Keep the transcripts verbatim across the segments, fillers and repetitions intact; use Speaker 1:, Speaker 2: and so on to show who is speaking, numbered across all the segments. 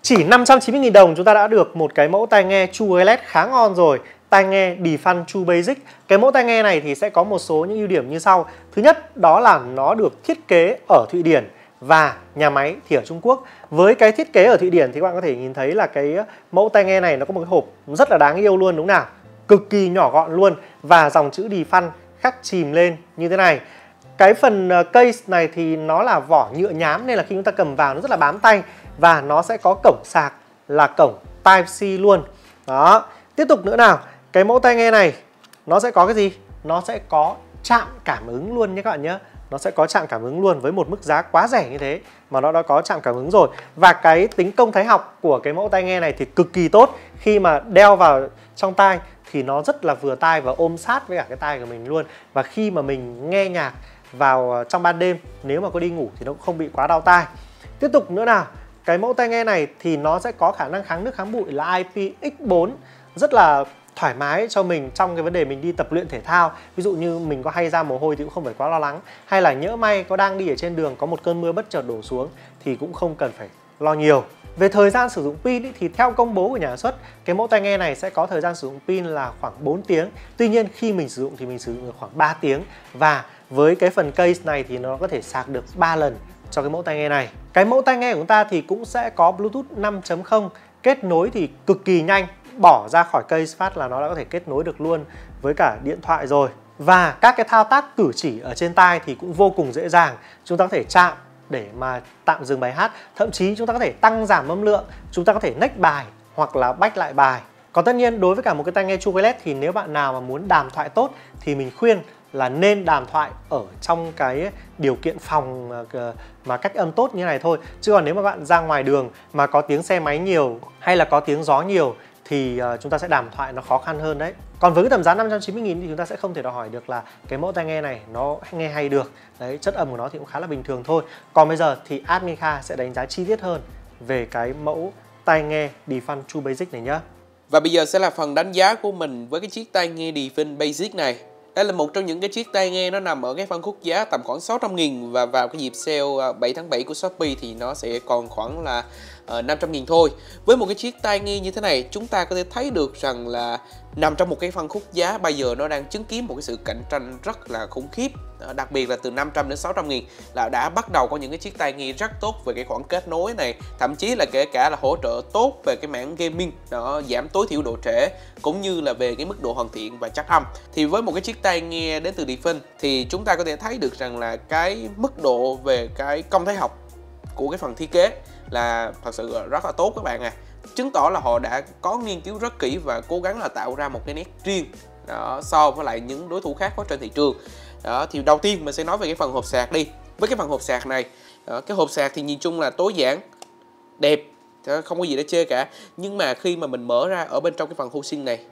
Speaker 1: Chỉ năm trăm chín mươi nghìn đồng chúng ta đã được một cái mẫu tai nghe True Wireless khá ngon rồi. Tai nghe Defun True Basic. Cái mẫu tai nghe này thì sẽ có một số những ưu điểm như sau. Thứ nhất đó là nó được thiết kế ở Thụy Điển và nhà máy thì ở Trung Quốc. Với cái thiết kế ở Thụy Điển thì các bạn có thể nhìn thấy là cái mẫu tai nghe này nó có một cái hộp rất là đáng yêu luôn, đúng nào? Cực kỳ nhỏ gọn luôn và dòng chữ Defun khắc chìm lên như thế này. Cái phần case này thì nó là vỏ nhựa nhám nên là khi chúng ta cầm vào nó rất là bám tay. Và nó sẽ có cổng sạc là cổng Type-C luôn. Đó. Tiếp tục nữa nào. Cái mẫu tai nghe này nó sẽ có cái gì? Nó sẽ có chạm cảm ứng luôn nhé các bạn nhé. Nó sẽ có chạm cảm ứng luôn với một mức giá quá rẻ như thế mà nó đã có chạm cảm ứng rồi. Và cái tính công thái học của cái mẫu tai nghe này thì cực kỳ tốt. Khi mà đeo vào trong tai thì nó rất là vừa tai và ôm sát với cả cái tai của mình luôn. Và khi mà mình nghe nhạc vào trong ban đêm, nếu mà có đi ngủ thì nó cũng không bị quá đau tai. Tiếp tục nữa nào. Cái mẫu tai nghe này thì nó sẽ có khả năng kháng nước kháng bụi là I P X bốn, rất là thoải mái cho mình trong cái vấn đề mình đi tập luyện thể thao. Ví dụ như mình có hay ra mồ hôi thì cũng không phải quá lo lắng. Hay là nhỡ may có đang đi ở trên đường có một cơn mưa bất chợt đổ xuống thì cũng không cần phải lo nhiều. Về thời gian sử dụng pin ý, thì theo công bố của nhà sản xuất, cái mẫu tai nghe này sẽ có thời gian sử dụng pin là khoảng bốn tiếng. Tuy nhiên khi mình sử dụng thì mình sử dụng được khoảng ba tiếng. Và với cái phần case này thì nó có thể sạc được ba lần cho cái mẫu tai nghe này. Cái mẫu tai nghe của chúng ta thì cũng sẽ có Bluetooth năm chấm không, kết nối thì cực kỳ nhanh, bỏ ra khỏi case phát là nó đã có thể kết nối được luôn với cả điện thoại rồi. Và các cái thao tác cử chỉ ở trên tai thì cũng vô cùng dễ dàng. Chúng ta có thể chạm để mà tạm dừng bài hát, thậm chí chúng ta có thể tăng giảm âm lượng, chúng ta có thể next bài hoặc là back lại bài. Còn tất nhiên đối với cả một cái tai nghe True Wireless thì nếu bạn nào mà muốn đàm thoại tốt thì mình khuyên là nên đàm thoại ở trong cái điều kiện phòng mà cách âm tốt như này thôi. Chứ còn nếu mà bạn ra ngoài đường mà có tiếng xe máy nhiều hay là có tiếng gió nhiều thì chúng ta sẽ đàm thoại nó khó khăn hơn đấy. Còn với cái tầm giá năm trăm chín mươi nghìn thì chúng ta sẽ không thể đòi hỏi được là cái mẫu tai nghe này nó nghe hay được. Đấy, chất âm của nó thì cũng khá là bình thường thôi. Còn bây giờ thì Admin Kha sẽ đánh giá chi tiết hơn về cái mẫu tai nghe Defun True Basic này nhé.
Speaker 2: Và bây giờ sẽ là phần đánh giá của mình với cái chiếc tai nghe Defun Basic này. Đây là một trong những cái chiếc tai nghe nó nằm ở cái phân khúc giá tầm khoảng sáu trăm nghìn, và vào cái dịp sale bảy tháng bảy của Shopee thì nó sẽ còn khoảng là uh, năm trăm nghìn thôi. Với một cái chiếc tai nghe như thế này, chúng ta có thể thấy được rằng là nằm trong một cái phân khúc giá bây giờ nó đang chứng kiến một cái sự cạnh tranh rất là khủng khiếp. Uh, đặc biệt là từ năm trăm đến sáu trăm nghìn là đã bắt đầu có những cái chiếc tai nghe rất tốt về cái khoảng kết nối này, thậm chí là kể cả là hỗ trợ tốt về cái mảng gaming, đó, giảm tối thiểu độ trễ cũng như là về cái mức độ hoàn thiện và chắc âm. Thì với một cái chiếc tai nghe đến từ Defun thì chúng ta có thể thấy được rằng là cái mức độ về cái công thái học của cái phần thiết kế là thật sự rất là tốt các bạn à. Chứng tỏ là họ đã có nghiên cứu rất kỹ và cố gắng là tạo ra một cái nét riêng đó, so với lại những đối thủ khác có trên thị trường. Đó, thì đầu tiên mình sẽ nói về cái phần hộp sạc đi. Với cái phần hộp sạc này, đó, cái hộp sạc thì nhìn chung là tối giản, đẹp, không có gì để chê cả. Nhưng mà khi mà mình mở ra ở bên trong cái phần housing này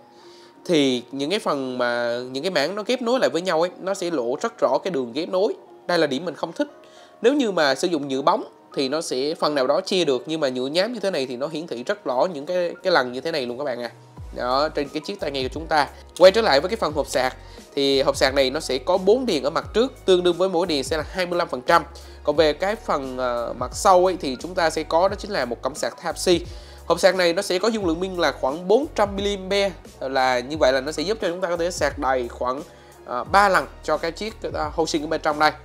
Speaker 2: thì những cái phần mà những cái mảng nó ghép nối lại với nhau ấy, nó sẽ lộ rất rõ cái đường ghép nối. Đây là điểm mình không thích. Nếu như mà sử dụng nhựa bóng thì nó sẽ phần nào đó chia được, nhưng mà nhựa nhám như thế này thì nó hiển thị rất rõ những cái cái lần như thế này luôn các bạn à. Đó, trên cái chiếc tai nghe của chúng ta. Quay trở lại với cái phần hộp sạc thì hộp sạc này nó sẽ có bốn điền ở mặt trước, tương đương với mỗi điền sẽ là hai mươi lăm phần trăm. Còn về cái phần uh, mặt sau ấy thì chúng ta sẽ có đó chính là một cổng sạc Type-C. Hộp sạc này nó sẽ có dung lượng pin là khoảng bốn trăm mi-li-am-pe, là như vậy là nó sẽ giúp cho chúng ta có thể sạc đầy khoảng uh, ba lần cho cái chiếc uh, housing ở bên trong đây.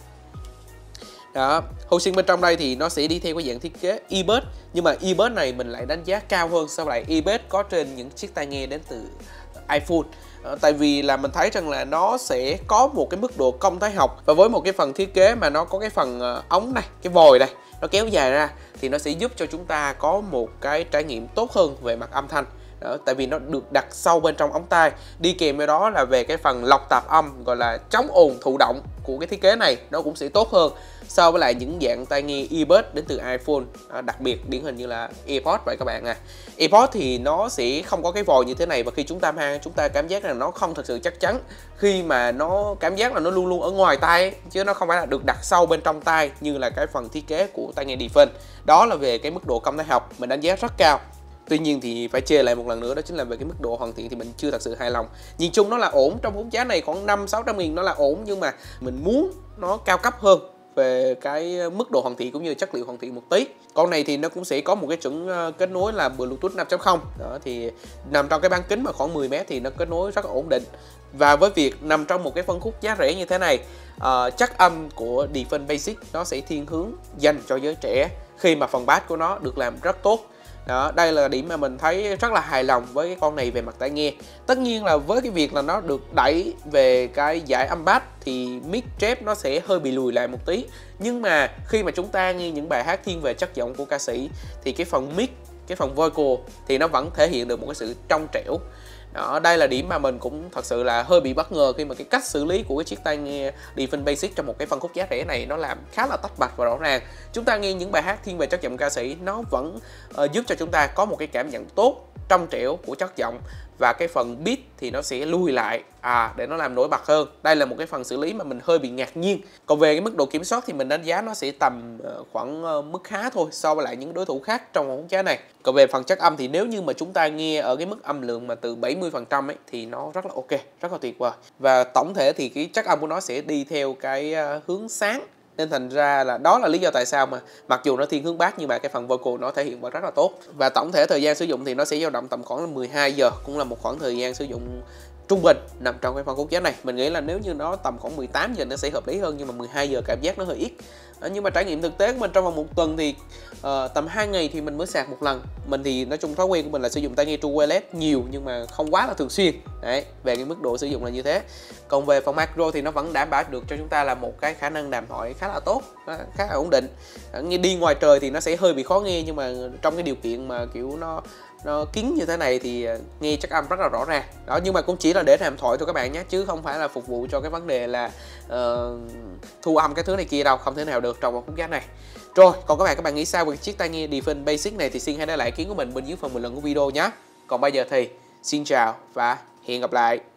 Speaker 2: Đó, housing bên trong đây thì nó sẽ đi theo cái dạng thiết kế earbud, nhưng mà earbud này mình lại đánh giá cao hơn so với lại earbud có trên những chiếc tai nghe đến từ iPhone. Ờ, tại vì là mình thấy rằng là nó sẽ có một cái mức độ công thái học, và với một cái phần thiết kế mà nó có cái phần uh, ống này, cái vòi này nó kéo dài ra thì nó sẽ giúp cho chúng ta có một cái trải nghiệm tốt hơn về mặt âm thanh. Đó, tại vì nó được đặt sâu bên trong ống tai, đi kèm với đó là về cái phần lọc tạp âm, gọi là chống ồn thụ động của cái thiết kế này nó cũng sẽ tốt hơn so với lại những dạng tai nghe earbud đến từ iPhone, à, đặc biệt điển hình như là AirPods vậy các bạn à. AirPods thì nó sẽ không có cái vòi như thế này, và khi chúng ta mang chúng ta cảm giác là nó không thật sự chắc chắn, khi mà nó cảm giác là nó luôn luôn ở ngoài tai ấy, chứ nó không phải là được đặt sâu bên trong tai như là cái phần thiết kế của tai nghe Defun. Đó là về cái mức độ công thái học mình đánh giá rất cao. Tuy nhiên thì phải chê lại một lần nữa, đó chính là về cái mức độ hoàn thiện thì mình chưa thật sự hài lòng. Nhìn chung nó là ổn, trong khung giá này khoảng năm sáu trăm nghìn nó là ổn, nhưng mà mình muốn nó cao cấp hơn về cái mức độ hoàn thiện cũng như chất liệu hoàn thiện một tí. Con này thì nó cũng sẽ có một cái chuẩn kết nối là Bluetooth năm chấm không. Đó thì nằm trong cái bán kính mà khoảng mười mét thì nó kết nối rất là ổn định. Và với việc nằm trong một cái phân khúc giá rẻ như thế này, uh, chất âm của Defend Basic nó sẽ thiên hướng dành cho giới trẻ khi mà phần bass của nó được làm rất tốt. Đó, đây là điểm mà mình thấy rất là hài lòng với cái con này về mặt tai nghe. Tất nhiên là với cái việc là nó được đẩy về cái dải âm bass thì mic trap nó sẽ hơi bị lùi lại một tí. Nhưng mà khi mà chúng ta nghe những bài hát thiên về chất giọng của ca sĩ thì cái phần mic, cái phần vocal thì nó vẫn thể hiện được một cái sự trong trẻo. Đó, đây là điểm mà mình cũng thật sự là hơi bị bất ngờ khi mà cái cách xử lý của cái chiếc tai nghe Defend Basic trong một cái phân khúc giá rẻ này nó làm khá là tách bạch và rõ ràng. Chúng ta nghe những bài hát thiên về chất giọng ca sĩ nó vẫn uh, giúp cho chúng ta có một cái cảm nhận tốt, trong trẻo của chất giọng, và cái phần beat thì nó sẽ lùi lại à, để nó làm nổi bật hơn. Đây là một cái phần xử lý mà mình hơi bị ngạc nhiên. Còn về cái mức độ kiểm soát thì mình đánh giá nó sẽ tầm uh, khoảng uh, mức khá thôi so với lại những đối thủ khác trong khúc giá này. Còn về phần chất âm thì nếu như mà chúng ta nghe ở cái mức âm lượng mà từ bảy mươi phần trăm ấy thì nó rất là ok, rất là tuyệt vời. Và tổng thể thì cái chất âm của nó sẽ đi theo cái uh, hướng sáng. Nên thành ra là đó là lý do tại sao mà mặc dù nó thiên hướng bass nhưng mà cái phần vocal nó thể hiện vẫn rất là tốt. Và tổng thể thời gian sử dụng thì nó sẽ dao động tầm khoảng mười hai giờ, cũng là một khoảng thời gian sử dụng trung bình nằm trong cái phân khúc giá này. Mình nghĩ là nếu như nó tầm khoảng mười tám giờ nó sẽ hợp lý hơn, nhưng mà mười hai giờ cảm giác nó hơi ít. Đó, nhưng mà trải nghiệm thực tế của mình trong vòng một tuần thì uh, tầm hai ngày thì mình mới sạc một lần. Mình thì nói chung thói quen của mình là sử dụng tai nghe True Wireless nhiều nhưng mà không quá là thường xuyên. Đấy, về cái mức độ sử dụng là như thế. Còn về phần micro thì nó vẫn đảm bảo được cho chúng ta là một cái khả năng đàm thoại khá là tốt, khá là ổn định. Nghe đi ngoài trời thì nó sẽ hơi bị khó nghe, nhưng mà trong cái điều kiện mà kiểu nó nó kín như thế này thì nghe chất âm rất là rõ ràng. Đó, nhưng mà cũng chỉ là để đàm thoại thôi các bạn nhé, chứ không phải là phục vụ cho cái vấn đề là uh, thu âm cái thứ này kia đâu, không thể nào được trong một khúc giá này. Rồi, còn các bạn các bạn nghĩ sao về chiếc tai nghe Defend Basic này thì xin hãy để lại ý kiến của mình bên dưới phần bình luận của video nhé. Còn bây giờ thì xin chào và hẹn gặp lại.